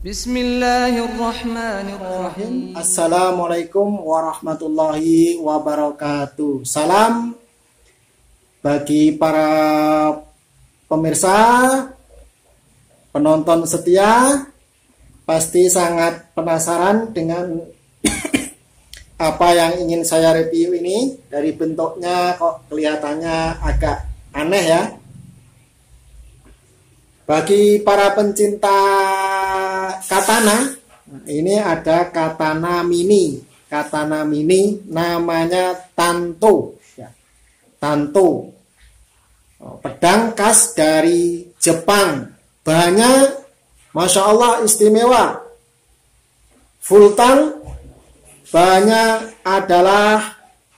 Bismillahirrahmanirrahim. Assalamualaikum warahmatullahi wabarakatuh. Salam bagi para pemirsa, penonton setia. Pasti sangat penasaran dengan apa yang ingin saya review ini. Dari bentuknya kok kelihatannya agak aneh ya. Bagi para pencinta katana, ini ada katana mini. Katana mini namanya Tanto. Tanto. Pedang khas dari Jepang. Bahannya Masya Allah istimewa. Full tang. Bahannya adalah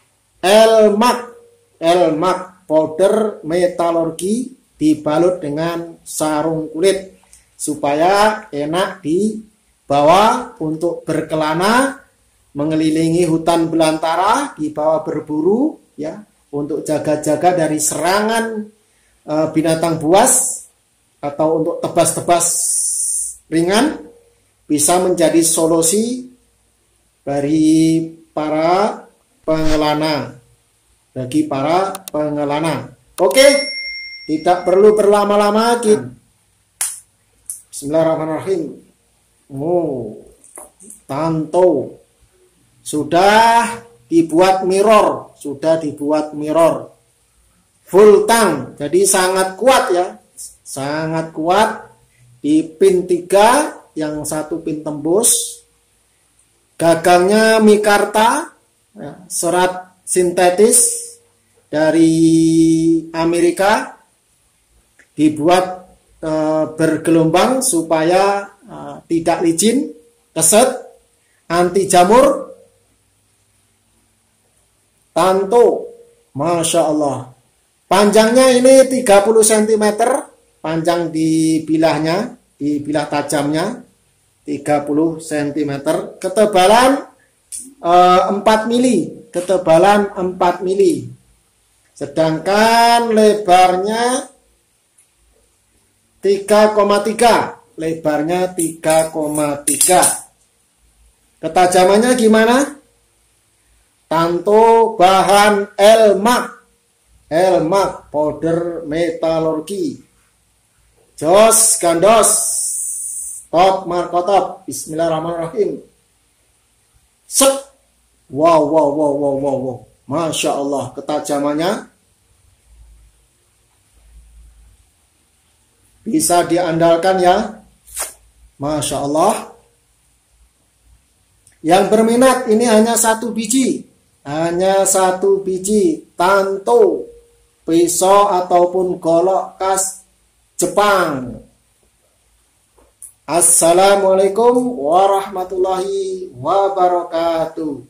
Elmak powder metalurgi, dibalut dengan sarung kulit supaya enak dibawa untuk berkelana, mengelilingi hutan belantara, dibawa berburu ya, untuk jaga-jaga dari serangan binatang buas atau untuk tebas-tebas ringan, bisa menjadi solusi bagi para pengelana. Oke, tidak perlu berlama-lama. Bismillahirrahmanirrahim. Tanto sudah dibuat mirror, full tang, jadi sangat kuat ya, sangat kuat. Di pin 3, yang satu pin tembus. Gagangnya mikarta, ya, serat sintetis dari Amerika, dibuat bergelombang supaya tidak licin, keset, anti jamur. Tanto, Masya Allah. Panjangnya ini 30 cm, panjang di bilahnya, di bilah tajamnya 30 cm, ketebalan 4 mili, sedangkan lebarnya 3,3. Ketajamannya gimana? Tanto bahan Elmak powder metalurgi. Jos gandos, top markotop. Bismillahirrahmanirrahim. Set. Wow. Masya Allah, ketajamannya bisa diandalkan ya. Masya Allah. Yang berminat, ini hanya satu biji. Tanto, pisau ataupun golok khas Jepang. Assalamualaikum warahmatullahi wabarakatuh.